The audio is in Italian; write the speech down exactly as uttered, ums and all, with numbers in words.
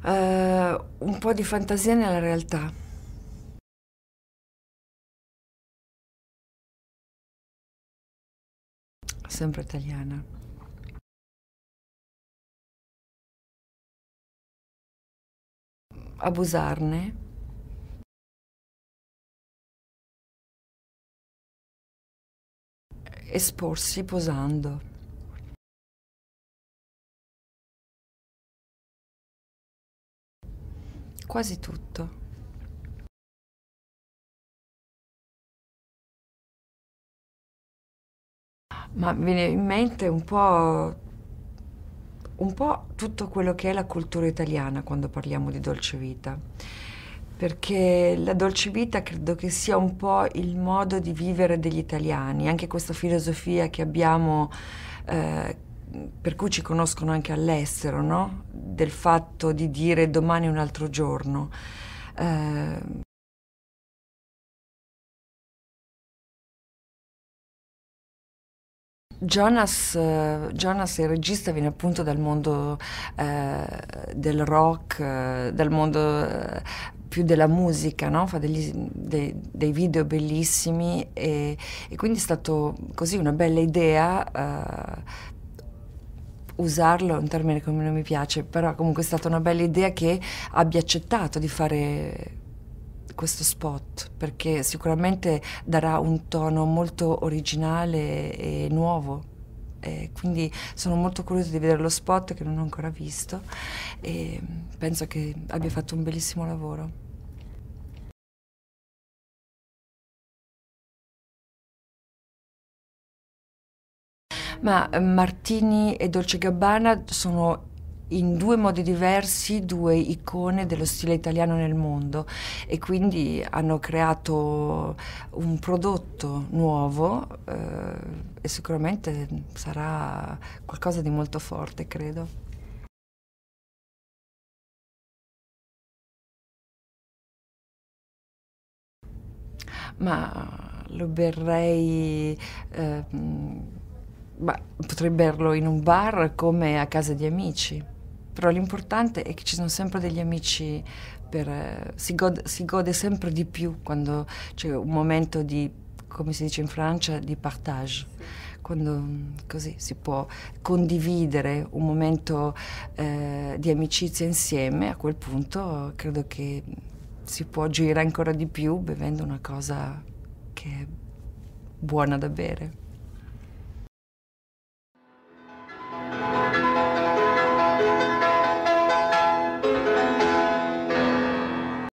Eh, un po' di fantasia nella realtà. Sempre italiana. Abusarne. Esporsi posando. Quasi tutto. Ma mi viene in mente un po', un po' tutto quello che è la cultura italiana quando parliamo di dolce vita, perché la dolce vita credo che sia un po' il modo di vivere degli italiani, anche questa filosofia che abbiamo, eh, per cui ci conoscono anche all'estero, no? Del fatto di dire domani è un altro giorno. Eh, Jonas, eh, Jonas, il regista, viene appunto dal mondo eh, del rock, eh, dal mondo eh, più della musica, no? Fa degli- dei, dei video bellissimi e, e quindi è stato così una bella idea. Eh, usarlo è un termine che non mi piace, però comunque è stata una bella idea che abbia accettato di fare questo spot, perché sicuramente darà un tono molto originale e nuovo. E quindi sono molto curiosa di vedere lo spot che non ho ancora visto e penso che abbia fatto un bellissimo lavoro. Ma eh, Martini e Dolce Gabbana sono in due modi diversi, due icone dello stile italiano nel mondo e quindi hanno creato un prodotto nuovo eh, e sicuramente sarà qualcosa di molto forte, credo. Ma lo berrei, eh, ma potrei berlo in un bar come a casa di amici, però l'importante è che ci sono sempre degli amici, per, eh, si gode, si gode sempre di più quando c'è un momento di, come si dice in Francia, di partage, quando mm, così si può condividere un momento eh, di amicizia insieme. A quel punto credo che si può gioire ancora di più bevendo una cosa che è buona da bere.